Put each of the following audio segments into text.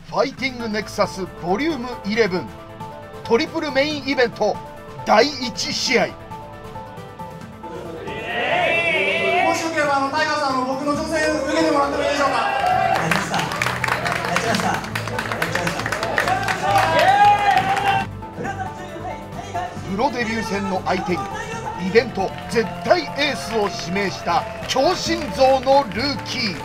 ファイティングネクサスボリューム11トリプルメインイベント第1試合。 もしよければタイガーさんの僕の女性受けてもらってもいいでしょうか。やりました。やっちゃいました。やっちゃいました。 プロデビュー戦の相手にイベント絶対エースを指名した強心臓のルーキー、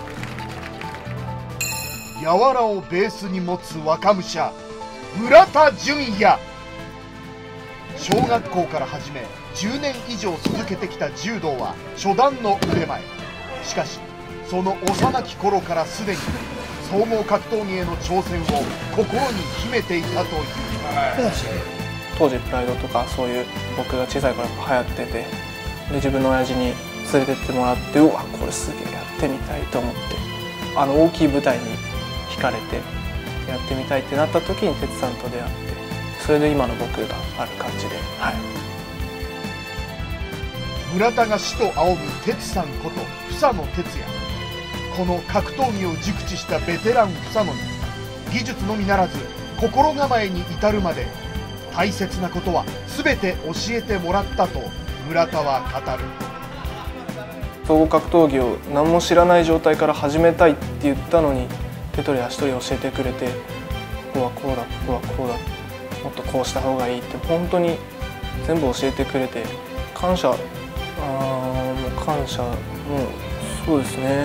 柔らをベースに持つ若武者村田純也。小学校から始め10年以上続けてきた柔道は初段の腕前。しかしその幼き頃からすでに総合格闘技への挑戦を心に秘めていたという。 当時プライドとかそういう僕が小さい頃流行ってて、で自分の親父に連れてってもらって、うわこれすげえやってみたいと思って、あの大きい舞台に惹かれてやってみたいってなった時に哲さんと出会って、それで今の僕がある感じで、はい、 村田が師と仰ぐ哲さんこと房野哲也。この格闘技を熟知したベテラン房野に技術のみならず心構えに至るまで大切なことは全て教えてもらったと村田は語る。 総合格闘技を何も知らない状態から始めたいって言ったのに、手取り足取り教えてくれて、ここはこうだ、ここはこうだ、もっとこうした方がいいって本当に全部教えてくれて、感謝、もう感謝、もうそうですね。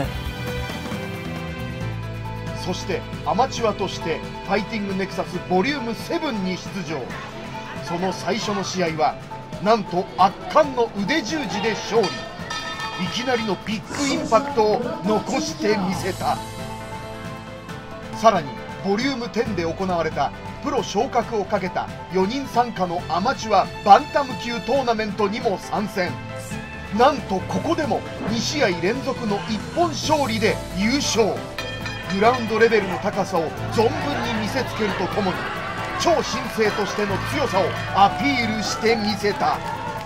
そしてアマチュアとしてファイティングネクサスボリューム7に出場。その最初の試合はなんと圧巻の腕十字で勝利。いきなりのビッグインパクトを残してみせた。さらにボリューム10で行われたプロ昇格をかけた4人参加のアマチュアバンタム級トーナメントにも参戦。なんとここでも2試合連続の一本勝利で優勝。グラウンドレベルの高さを存分に見せつけるとともに超新星としての強さをアピールしてみせた。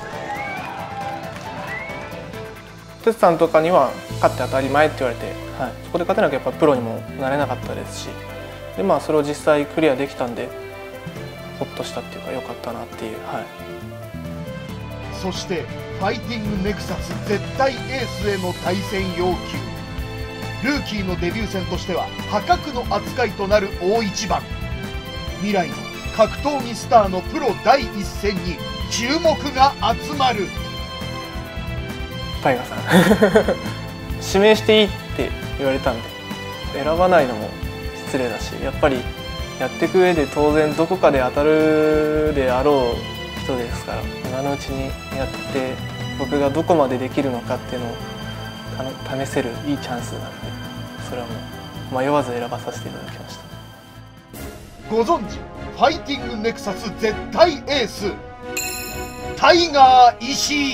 哲さんとかには勝って当たり前って言われて、はい、そこで勝てなきゃやっぱプロにもなれなかったですし、でそれを実際クリアできたんでほっとしたっていうか良かったなっていう、はい、 そしてファイティングネクサス絶対エースへの対戦要求。ルーキーのデビュー戦としては破格の扱いとなる大一番。未来の格闘技スターのプロ第一戦に注目が集まる。 タイガーさん指名していいって言われたんで、選ばないのも失礼だし、やっぱりやっていく上で当然どこかで当たるであろう人ですから、今のうちにやって僕がどこまでできるのかっていうのを試せるいいチャンスなので、それはもう迷わず選ばさせていただきました。 ご存知ファイティングネクサス絶対エースタイガー石井。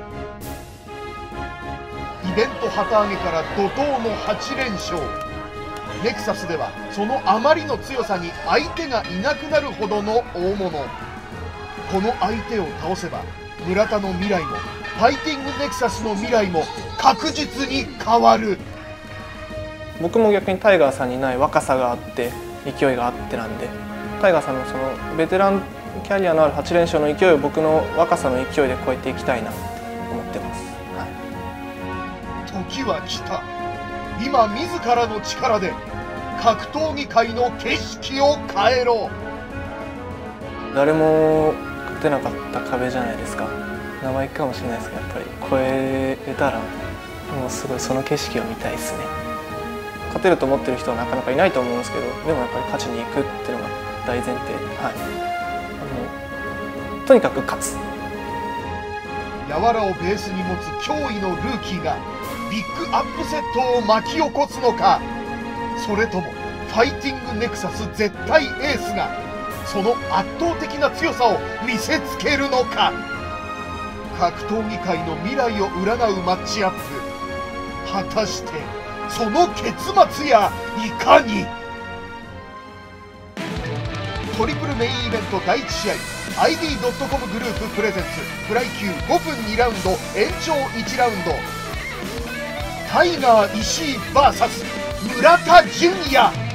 イベント旗揚げから怒涛の8連勝。ネクサスではそのあまりの強さに相手がいなくなるほどの大物。この相手を倒せば村田の未来もファイティングネクサスの未来も確実に変わる。 僕も逆にタイガーさんにない若さがあって勢いがあってなんで、タイガーさんのそのベテランキャリアのある8連勝の勢いを僕の若さの勢いで超えていきたいなって思ってます。はい、 時は来た。今自らの力で格闘技界の景色を変えろ。 誰も勝てなかった壁じゃないですか。生意気かもしれないですけど、やっぱり超えれたらもうすごいその景色を見たいですね。勝てると思ってる人はなかなかいないと思うんですけど、でもやっぱり勝ちに行くっていうのが大前提。はい、とにかく勝つ。 柔らをベースに持つ驚異のルーキーがビッグアップセットを巻き起こすのか、それともファイティングネクサス絶対エースがその圧倒的な強さを見せつけるのか。格闘技界の未来を占うマッチアップ。果たしてその結末やいかに。トリプルメインイベント第1試合 ID.com グループプレゼンツフライ級5分2ラウンド延長1ラウンド。タイガー石井 VS 村田純也。